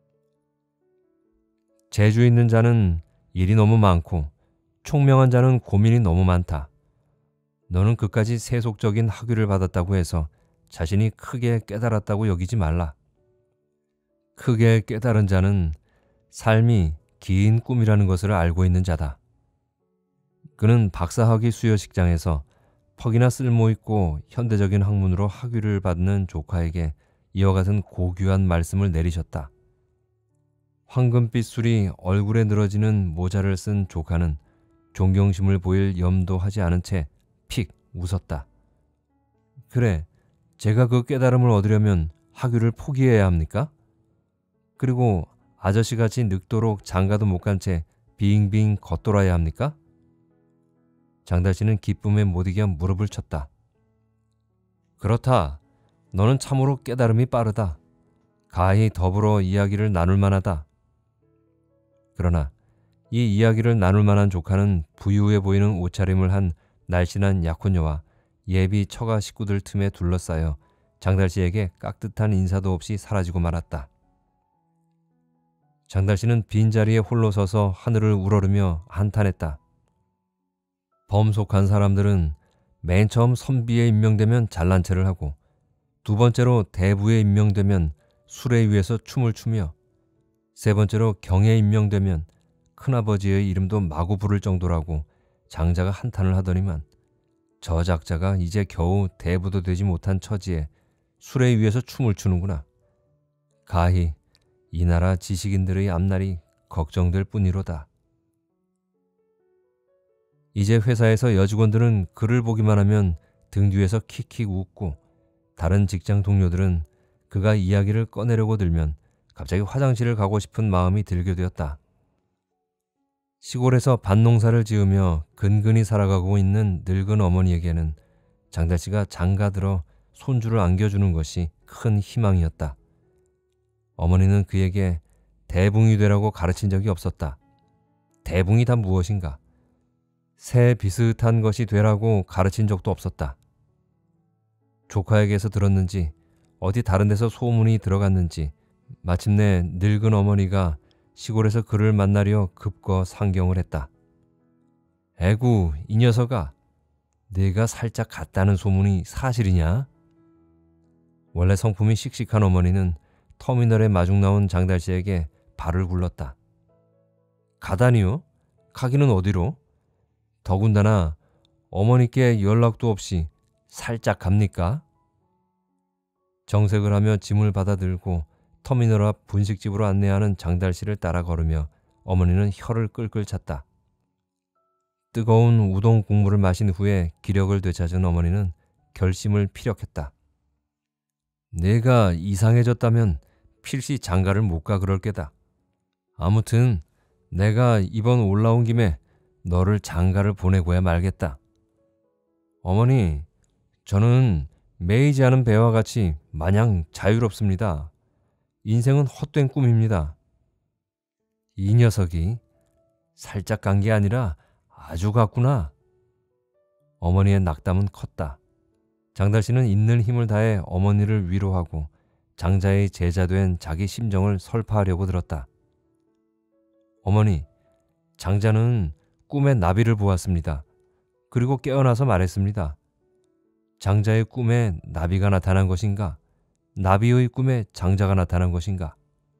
Speaker 1: 재주 있는 자는 일이 너무 많고 총명한 자는 고민이 너무 많다. 너는 그까지 세속적인 학위를 받았다고 해서 자신이 크게 깨달았다고 여기지 말라. 크게 깨달은 자는 삶이 긴 꿈이라는 것을 알고 있는 자다. 그는 박사학위 수여식장에서 퍽이나 쓸모있고 현대적인 학문으로 학위를 받는 조카에게 이와 같은 고귀한 말씀을 내리셨다. 황금빛 술이 얼굴에 늘어지는 모자를 쓴 조카는 존경심을 보일 염도 하지 않은 채 픽 웃었다. 그래, 제가 그 깨달음을 얻으려면 학위를 포기해야 합니까? 그리고 아저씨같이 늙도록 장가도 못 간 채 빙빙 겉돌아야 합니까? 장달씨는 기쁨에 못 이겨 무릎을 쳤다. 그렇다. 너는 참으로 깨달음이 빠르다. 가히 더불어 이야기를 나눌 만하다. 그러나 이 이야기를 나눌 만한 조카는 부유해 보이는 옷차림을 한 날씬한 약혼녀와 예비 처가 식구들 틈에 둘러싸여 장달씨에게 깍듯한 인사도 없이 사라지고 말았다. 장달씨는 빈자리에 홀로 서서 하늘을 우러르며 한탄했다. 범속한 사람들은 맨 처음 선비에 임명되면 잘난 체를 하고 두 번째로 대부에 임명되면 수레 위에서 춤을 추며 세 번째로 경에 임명되면 큰아버지의 이름도 마구 부를 정도라고 장자가 한탄을 하더니만 저 작자가 이제 겨우 대부도 되지 못한 처지에 수레 위에서 춤을 추는구나. 가히 이 나라 지식인들의 앞날이 걱정될 뿐이로다. 이제 회사에서 여직원들은 그를 보기만 하면 등 뒤에서 킥킥 웃고 다른 직장 동료들은 그가 이야기를 꺼내려고 들면 갑자기 화장실을 가고 싶은 마음이 들게 되었다. 시골에서 밭농사를 지으며 근근히 살아가고 있는 늙은 어머니에게는 장달씨가 장가들어 손주를 안겨주는 것이 큰 희망이었다. 어머니는 그에게 대붕이 되라고 가르친 적이 없었다. 대붕이 다 무엇인가? 새 비슷한 것이 되라고 가르친 적도 없었다. 조카에게서 들었는지 어디 다른 데서 소문이 들어갔는지 마침내 늙은 어머니가 시골에서 그를 만나려 급거 상경을 했다. 에구, 이 녀석아, 네가 살짝 갔다는 소문이 사실이냐? 원래 성품이 씩씩한 어머니는 터미널에 마중 나온 장달씨에게 발을 굴렀다. 가다니요? 가기는 어디로? 더군다나 어머니께 연락도 없이 살짝 갑니까? 정색을 하며 짐을 받아들고 터미널 앞 분식집으로 안내하는 장달씨를 따라 걸으며 어머니는 혀를 끌끌 찼다. 뜨거운 우동 국물을 마신 후에 기력을 되찾은 어머니는 결심을 피력했다. 내가 이상해졌다면 필시 장가를 못 가 그럴 게다. 아무튼 내가 이번 올라온 김에 너를 장가를 보내고야 말겠다. 어머니, 저는 매이지 않은 배와 같이 마냥 자유롭습니다. 인생은 헛된 꿈입니다. 이 녀석이 살짝 간 게 아니라 아주 갔구나. 어머니의 낙담은 컸다. 장달씨는 있는 힘을 다해 어머니를 위로하고 장자의 제자 된 자기 심정을 설파하려고 들었다. 어머니, 장자는 꿈에 나비를 보았습니다. 그리고 깨어나서 말했습니다. 장자의 꿈에 나비가 나타난 것인가? 나비의 꿈에 장자가 나타난 것인가?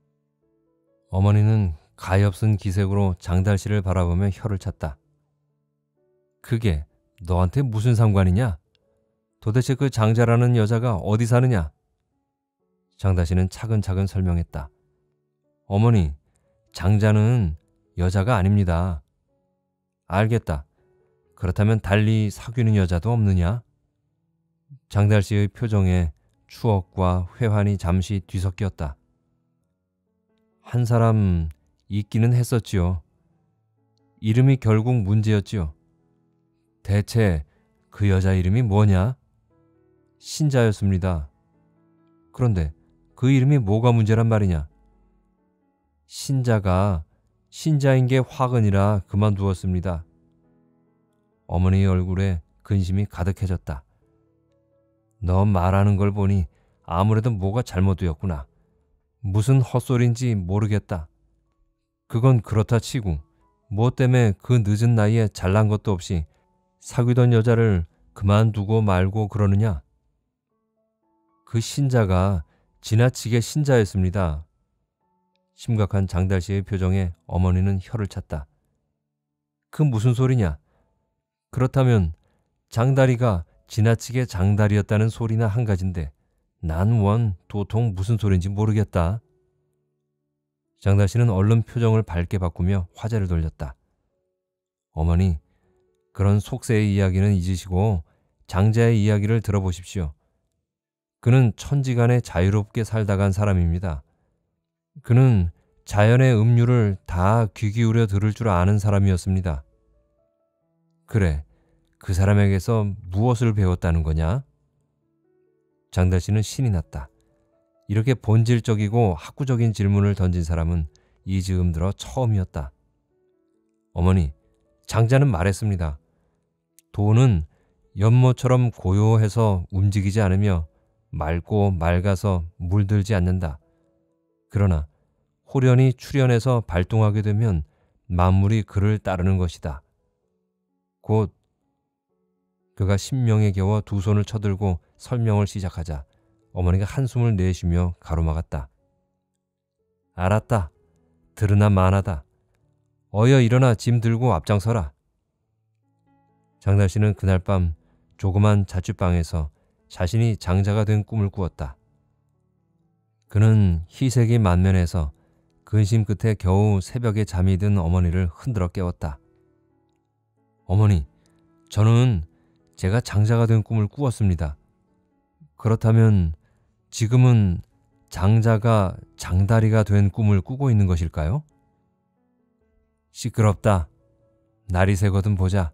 Speaker 1: 어머니는 가엾은 기색으로 장달씨를 바라보며 혀를 찼다. 그게 너한테 무슨 상관이냐? 도대체 그 장자라는 여자가 어디 사느냐? 장달씨는 차근차근 설명했다. 어머니, 장자는 여자가 아닙니다. 알겠다. 그렇다면 달리 사귀는 여자도 없느냐? 장달씨의 표정에 추억과 회환이 잠시 뒤섞였다. 한 사람 있기는 했었지요. 이름이 결국 문제였지요. 대체 그 여자 이름이 뭐냐? 신자였습니다. 그런데 그 이름이 뭐가 문제란 말이냐? 신자가 신자인 게 화근이라 그만두었습니다. 어머니의 얼굴에 근심이 가득해졌다. 너 말하는 걸 보니 아무래도 뭐가 잘못되었구나. 무슨 헛소리인지 모르겠다. 그건 그렇다 치고 뭐 때문에 그 늦은 나이에 잘난 것도 없이 사귀던 여자를 그만두고 말고 그러느냐? 그 신자가 지나치게 신자였습니다. 심각한 장달씨의 표정에 어머니는 혀를 찼다. 그 무슨 소리냐? 그렇다면 장다리가 지나치게 장다리였다는 소리나 한 가지인데 난 원 도통 무슨 소린지 모르겠다. 장달씨는 얼른 표정을 밝게 바꾸며 화제를 돌렸다. 어머니, 그런 속세의 이야기는 잊으시고 장자의 이야기를 들어보십시오. 그는 천지간에 자유롭게 살다 간 사람입니다. 그는 자연의 음유를 다 귀 기울여 들을 줄 아는 사람이었습니다. 그래, 그 사람에게서 무엇을 배웠다는 거냐? 장달씨는 신이 났다. 이렇게 본질적이고 학구적인 질문을 던진 사람은 이 즈음 들어 처음이었다. 어머니, 장자는 말했습니다. 돈은 연못처럼 고요해서 움직이지 않으며 맑고 맑아서 물들지 않는다. 그러나 호련히 출현해서 발동하게 되면 만물이 그를 따르는 것이다. 곧 그가 신명에 겨워 두 손을 쳐들고 설명을 시작하자 어머니가 한숨을 내쉬며 가로막았다. 알았다. 들으나 마나다. 어여 일어나 짐 들고 앞장서라. 장달씨는 그날 밤 조그만 자취방에서 자신이 장자가 된 꿈을 꾸었다. 그는 희색이 만면해서 근심 끝에 겨우 새벽에 잠이 든 어머니를 흔들어 깨웠다. 어머니, 저는 제가 장자가 된 꿈을 꾸었습니다. 그렇다면 지금은 장자가 장다리가 된 꿈을 꾸고 있는 것일까요? 시끄럽다. 날이 새거든 보자.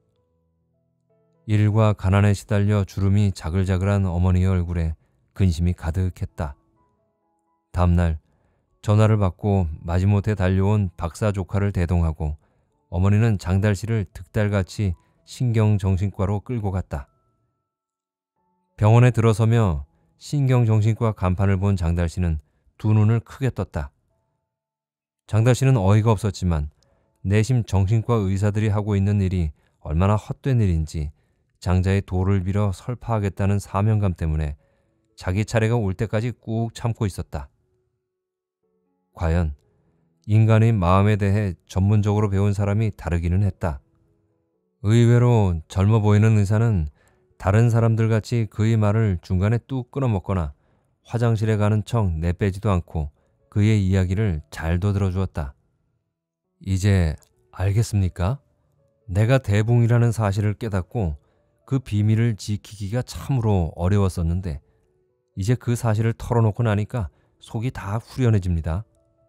Speaker 1: 일과 가난에 시달려 주름이 자글자글한 어머니의 얼굴에 근심이 가득했다. 다음날 전화를 받고 마지못해 달려온 박사 조카를 대동하고 어머니는 장달씨를 득달같이 신경정신과로 끌고 갔다. 병원에 들어서며 신경정신과 간판을 본 장달씨는 두 눈을 크게 떴다. 장달씨는 어이가 없었지만 내심 정신과 의사들이 하고 있는 일이 얼마나 헛된 일인지 장자의 도를 빌어 설파하겠다는 사명감 때문에 자기 차례가 올 때까지 꾹 참고 있었다. 과연 인간의 마음에 대해 전문적으로 배운 사람이 다르기는 했다. 의외로 젊어 보이는 의사는 다른 사람들같이 그의 말을 중간에 뚝 끊어먹거나 화장실에 가는 척 내빼지도 않고 그의 이야기를 잘도 들어주었다. 이제 알겠습니까? 내가 대붕이라는 사실을 깨닫고 그 비밀을 지키기가 참으로 어려웠었는데 이제 그 사실을 털어놓고 나니까 속이 다 후련해집니다.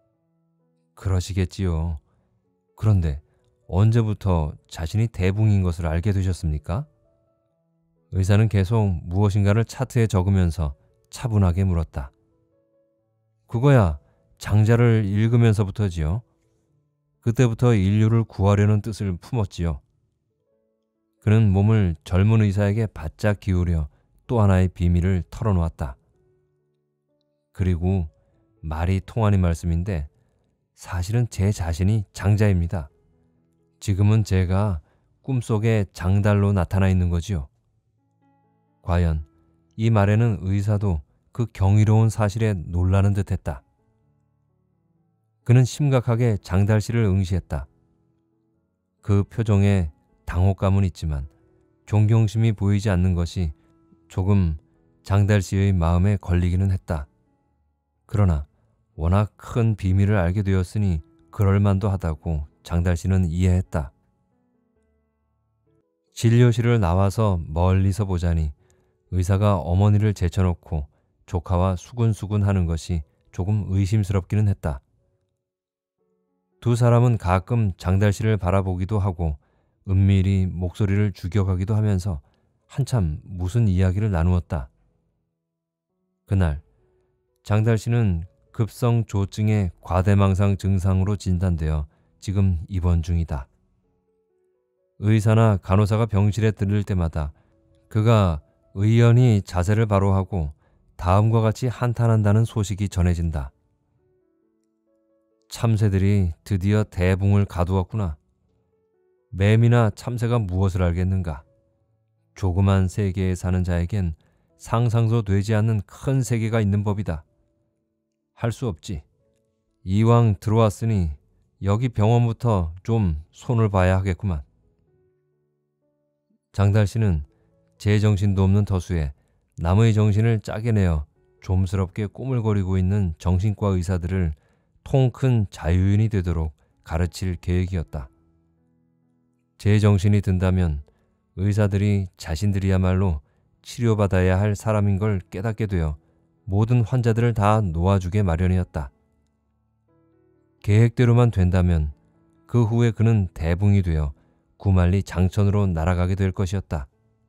Speaker 1: 그러시겠지요. 그런데 언제부터 자신이 대붕인 것을 알게 되셨습니까? 의사는 계속 무엇인가를 차트에 적으면서 차분하게 물었다. 그거야 장자를 읽으면서부터지요. 그때부터 인류를 구하려는 뜻을 품었지요. 그는 몸을 젊은 의사에게 바짝 기울여 또 하나의 비밀을 털어놓았다. 그리고 말이 통하는 말씀인데 사실은 제 자신이 장자입니다. 지금은 제가 꿈속에 장달로 나타나 있는 거지요. 과연 이 말에는 의사도 그 경이로운 사실에 놀라는 듯했다. 그는 심각하게 장달 씨를 응시했다. 그 표정에 당혹감은 있지만 존경심이 보이지 않는 것이 조금 장달 씨의 마음에 걸리기는 했다. 그러나 워낙 큰 비밀을 알게 되었으니 그럴만도 하다고 장달 씨는 이해했다. 진료실을 나와서 멀리서 보자니 의사가 어머니를 제쳐놓고 조카와 수근수근 하는 것이 조금 의심스럽기는 했다. 두 사람은 가끔 장달 씨를 바라보기도 하고 은밀히 목소리를 죽여가기도 하면서 한참 무슨 이야기를 나누었다. 그날 장달 씨는 급성 조증의 과대망상 증상으로 진단되어 지금 입원 중이다. 의사나 간호사가 병실에 들를 때마다 그가 의연히 자세를 바로 하고 다음과 같이 한탄한다는 소식이 전해진다. 참새들이 드디어 대붕을 가두었구나. 매미나 참새가 무엇을 알겠는가. 조그만 세계에 사는 자에겐 상상도 되지 않는 큰 세계가 있는 법이다. 할 수 없지. 이왕 들어왔으니 여기 병원부터 좀 손을 봐야 하겠구만. 장달 씨는 제정신도 없는 터수에 남의 정신을 짜게 내어 좀스럽게 꾸물거리고 있는 정신과 의사들을 통 큰 자유인이 되도록 가르칠 계획이었다. 제정신이 든다면 의사들이 자신들이야말로 치료받아야 할 사람인 걸 깨닫게 되어 모든 환자들을 다 놓아주게 마련이었다. 계획대로만 된다면 그 후에 그는 대붕이 되어 구만리 장천으로 날아가게 될 것이었다.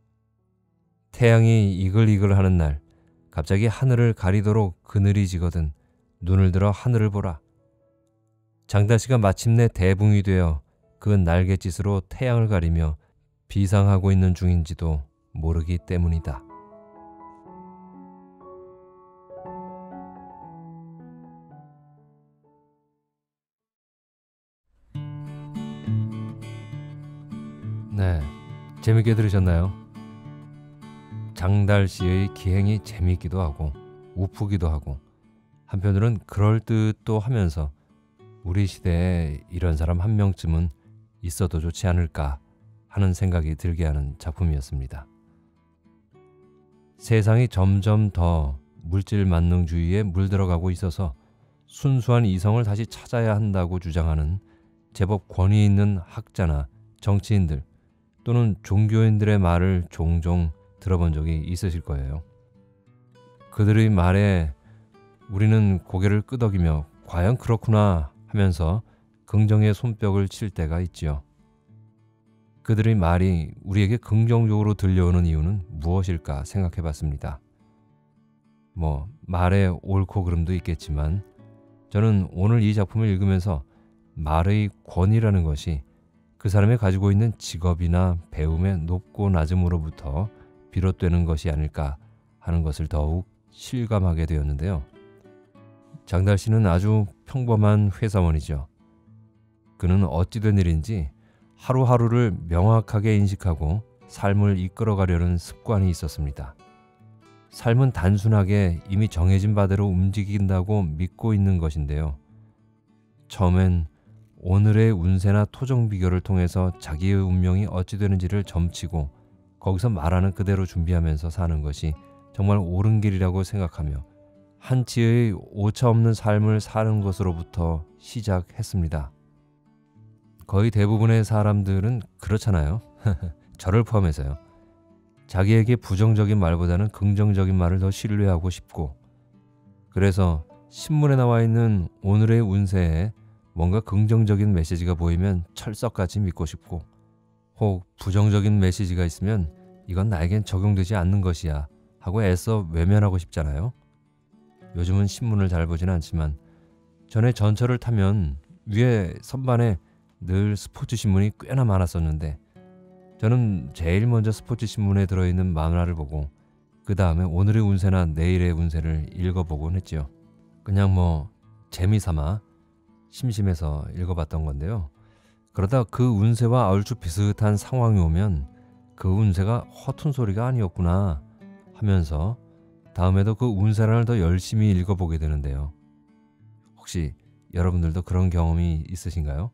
Speaker 1: 태양이 이글이글하는 날 갑자기 하늘을 가리도록 그늘이 지거든 눈을 들어 하늘을 보라. 장달 씨가 마침내 대붕이 되어 그 날갯짓으로 태양을 가리며 비상하고 있는 중인지도 모르기 때문이다. 네, 재밌게 들으셨나요? 장달 씨의 기행이 재미있기도 하고 우프기도 하고 한편으로는 그럴듯도 하면서 우리 시대에 이런 사람 한 명쯤은 있어도 좋지 않을까 하는 생각이 들게 하는 작품이었습니다. 세상이 점점 더 물질 만능주의에 물들어가고 있어서 순수한 이성을 다시 찾아야 한다고 주장하는 제법 권위 있는 학자나 정치인들 또는 종교인들의 말을 종종 들어본 적이 있으실 거예요. 그들의 말에 우리는 고개를 끄덕이며 과연 그렇구나 하면서 긍정의 손뼉을 칠 때가 있지요. 그들의 말이 우리에게 긍정적으로 들려오는 이유는 무엇일까 생각해 봤습니다. 말에 옳고 그름도 있겠지만 저는 오늘 이 작품을 읽으면서 말의 권위라는 것이 그 사람이 가지고 있는 직업이나 배움의 높고 낮음으로부터 비롯되는 것이 아닐까 하는 것을 더욱 실감하게 되었는데요. 장달 씨는 아주 평범한 회사원이죠. 그는 어찌된 일인지 하루하루를 명확하게 인식하고 삶을 이끌어가려는 습관이 있었습니다. 삶은 단순하게 이미 정해진 바대로 움직인다고 믿고 있는 것인데요. 처음엔 오늘의 운세나 토정 비결을 통해서 자기의 운명이 어찌 되는지를 점치고 거기서 말하는 그대로 준비하면서 사는 것이 정말 옳은 길이라고 생각하며 한치의 오차없는 삶을 사는 것으로부터 시작했습니다. 거의 대부분의 사람들은 그렇잖아요. 저를 포함해서요. 자기에게 부정적인 말보다는 긍정적인 말을 더 신뢰하고 싶고, 그래서 신문에 나와 있는 오늘의 운세에 뭔가 긍정적인 메시지가 보이면 철석같이 믿고 싶고, 혹 부정적인 메시지가 있으면 이건 나에겐 적용되지 않는 것이야 하고 애써 외면하고 싶잖아요. 요즘은 신문을 잘 보진 않지만 전에 전철을 타면 위에 선반에 늘 스포츠 신문이 꽤나 많았었는데 저는 제일 먼저 스포츠 신문에 들어있는 만화를 보고 그 다음에 오늘의 운세나 내일의 운세를 읽어보곤 했죠. 그냥 뭐 재미삼아 심심해서 읽어봤던 건데요. 그러다 그 운세와 얼추 비슷한 상황이 오면 그 운세가 허튼 소리가 아니었구나 하면서 다음에도 그 운세란을 더 열심히 읽어보게 되는데요. 혹시 여러분들도 그런 경험이 있으신가요?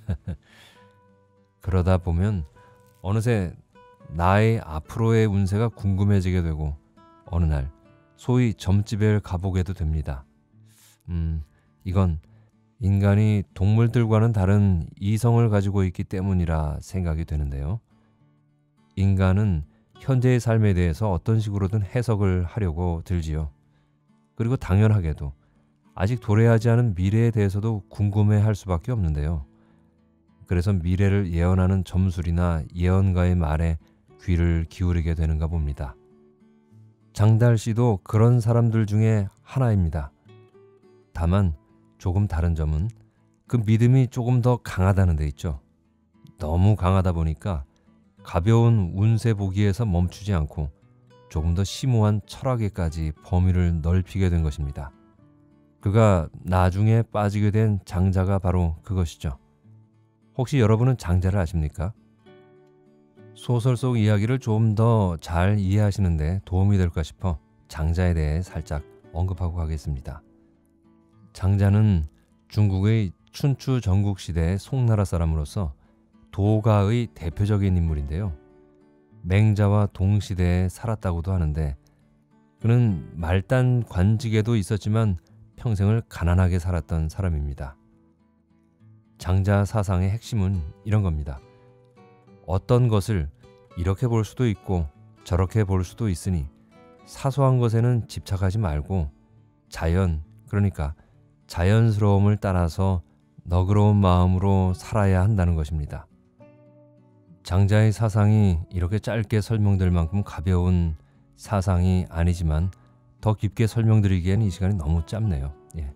Speaker 1: 그러다 보면 어느새 나의 앞으로의 운세가 궁금해지게 되고 어느 날 소위 점집에 가보게도 됩니다. 이건 인간이 동물들과는 다른 이성을 가지고 있기 때문이라 생각이 되는데요. 인간은 현재의 삶에 대해서 어떤 식으로든 해석을 하려고 들지요. 그리고 당연하게도 아직 도래하지 않은 미래에 대해서도 궁금해할 수밖에 없는데요. 그래서 미래를 예언하는 점술이나 예언가의 말에 귀를 기울이게 되는가 봅니다. 장달 씨도 그런 사람들 중에 하나입니다. 다만 조금 다른 점은 그 믿음이 조금 더 강하다는 데 있죠. 너무 강하다 보니까 가벼운 운세 보기에서 멈추지 않고 조금 더 심오한 철학에까지 범위를 넓히게 된 것입니다. 그가 나중에 빠지게 된 장자가 바로 그것이죠. 혹시 여러분은 장자를 아십니까? 소설 속 이야기를 좀 더 잘 이해하시는데 도움이 될까 싶어 장자에 대해 살짝 언급하고 가겠습니다. 장자는 중국의 춘추 전국시대의 송나라 사람으로서 도가의 대표적인 인물인데요. 맹자와 동시대에 살았다고도 하는데 그는 말단 관직에도 있었지만 평생을 가난하게 살았던 사람입니다. 장자 사상의 핵심은 이런 겁니다. 어떤 것을 이렇게 볼 수도 있고 저렇게 볼 수도 있으니 사소한 것에는 집착하지 말고 자연, 그러니까 자연스러움을 따라서 너그러운 마음으로 살아야 한다는 것입니다. 장자의 사상이 이렇게 짧게 설명될 만큼 가벼운 사상이 아니지만 더 깊게 설명드리기엔 이 시간이 너무 짧네요.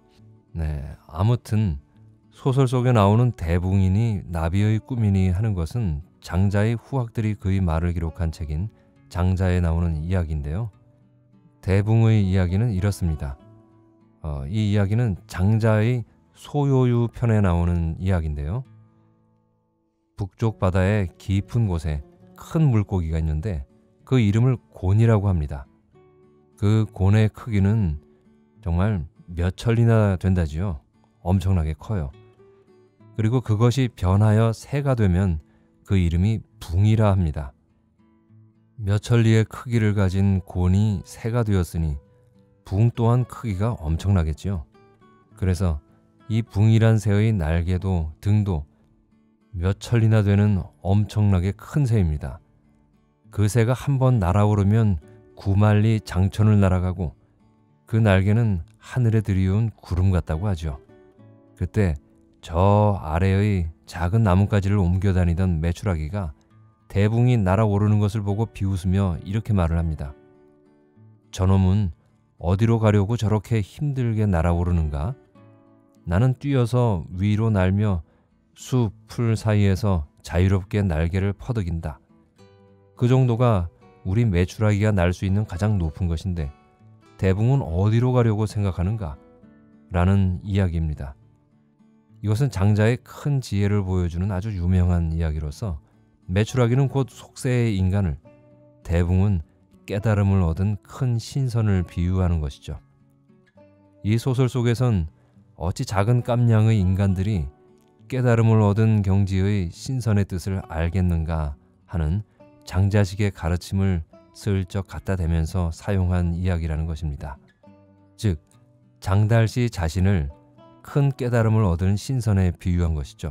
Speaker 1: 아무튼 소설 속에 나오는 대붕이니 나비의 꿈이니 하는 것은 장자의 후학들이 그의 말을 기록한 책인 장자에 나오는 이야기인데요. 대붕의 이야기는 이렇습니다. 이 이야기는 장자의 소요유 편에 나오는 이야기인데요. 북쪽 바다의 깊은 곳에 큰 물고기가 있는데 그 이름을 곤이라고 합니다. 그 곤의 크기는 정말 몇 천리나 된다지요. 엄청나게 커요. 그리고 그것이 변하여 새가 되면 그 이름이 붕이라 합니다. 몇 천리의 크기를 가진 곤이 새가 되었으니 붕 또한 크기가 엄청나겠지요. 그래서 이 붕이란 새의 날개도 등도 몇 천리나 되는 엄청나게 큰 새입니다. 그 새가 한번 날아오르면 구만리 장천을 날아가고 그 날개는 하늘에 들이운 구름 같다고 하죠. 그때 저 아래의 작은 나뭇가지를 옮겨 다니던 메추라기가 대붕이 날아오르는 것을 보고 비웃으며 이렇게 말을 합니다. 저놈은 어디로 가려고 저렇게 힘들게 날아오르는가? 나는 뛰어서 위로 날며 숲, 풀 사이에서 자유롭게 날개를 퍼득인다. 그 정도가 우리 메추라기가 날 수 있는 가장 높은 것인데 대붕은 어디로 가려고 생각하는가? 라는 이야기입니다. 이것은 장자의 큰 지혜를 보여주는 아주 유명한 이야기로서 메추라기는 곧 속세의 인간을, 대붕은 깨달음을 얻은 큰 신선을 비유하는 것이죠. 이 소설 속에선 어찌 작은 깜냥의 인간들이 깨달음을 얻은 경지의 신선의 뜻을 알겠는가 하는 장자식의 가르침을 슬쩍 갖다 대면서 사용한 이야기라는 것입니다. 즉 장달씨 자신을 큰 깨달음을 얻은 신선에 비유한 것이죠.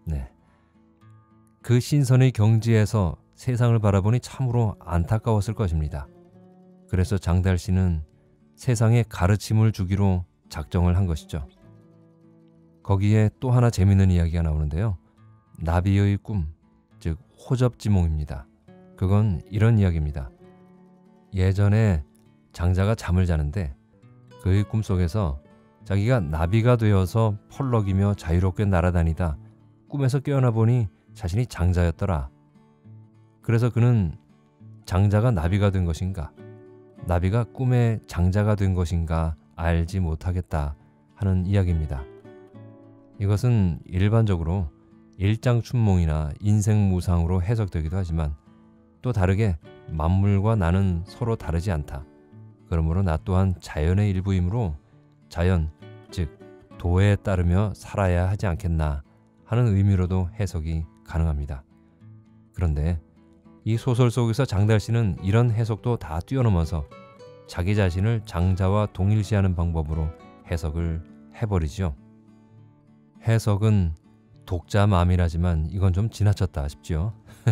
Speaker 1: 그 신선의 경지에서 세상을 바라보니 참으로 안타까웠을 것입니다. 그래서 장달씨는 세상에 가르침을 주기로 작정을 한 것이죠. 거기에 또 하나 재미있는 이야기가 나오는데요. 나비의 꿈, 즉 호접지몽입니다. 그건 이런 이야기입니다. 예전에 장자가 잠을 자는데 그의 꿈속에서 자기가 나비가 되어서 펄럭이며 자유롭게 날아다니다 꿈에서 깨어나 보니 자신이 장자였더라. 그래서 그는 장자가 나비가 된 것인가, 나비가 꿈에 장자가 된 것인가 알지 못하겠다 하는 이야기입니다. 이것은 일반적으로 일장춘몽이나 인생무상으로 해석되기도 하지만 또 다르게 만물과 나는 서로 다르지 않다. 그러므로 나 또한 자연의 일부이므로 자연, 즉 도에 따르며 살아야 하지 않겠나 하는 의미로도 해석이 가능합니다. 그런데 이 소설 속에서 장달씨는 이런 해석도 다 뛰어넘어서 자기 자신을 장자와 동일시하는 방법으로 해석을 해버리죠. 해석은 독자 마음이라지만 이건 좀 지나쳤다 싶죠.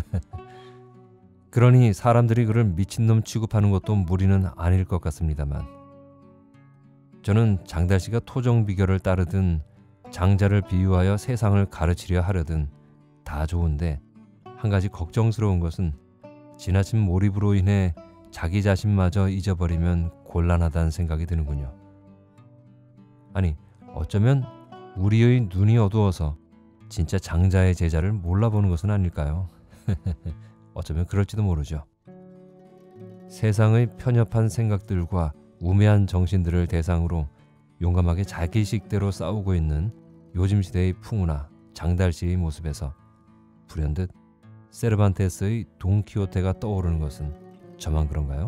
Speaker 1: 그러니 사람들이 그를 미친놈 취급하는 것도 무리는 아닐 것 같습니다만, 저는 장달씨가 토정비결을 따르든 장자를 비유하여 세상을 가르치려 하려든 다 좋은데, 한 가지 걱정스러운 것은 지나친 몰입으로 인해 자기 자신마저 잊어버리면 곤란하다는 생각이 드는군요. 아니, 어쩌면 우리의 눈이 어두워서 진짜 장자의 제자를 몰라보는 것은 아닐까요? 어쩌면 그럴지도 모르죠. 세상의 편협한 생각들과 우매한 정신들을 대상으로 용감하게 자기식대로 싸우고 있는 요즘 시대의 풍우나 장달씨의 모습에서 불현듯 세르반테스의 돈키호테가 떠오르는 것은 저만 그런가요?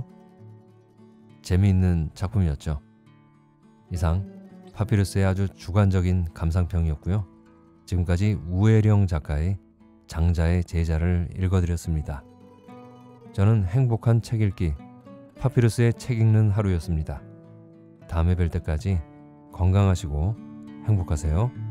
Speaker 1: 재미있는 작품이었죠. 이상 파피루스의 아주 주관적인 감상평이었고요. 지금까지 우혜령 작가의 장자의 제자를 읽어드렸습니다. 저는 행복한 책 읽기, 파피루스의 책 읽는 하루였습니다. 다음에 뵐 때까지 건강하시고 행복하세요.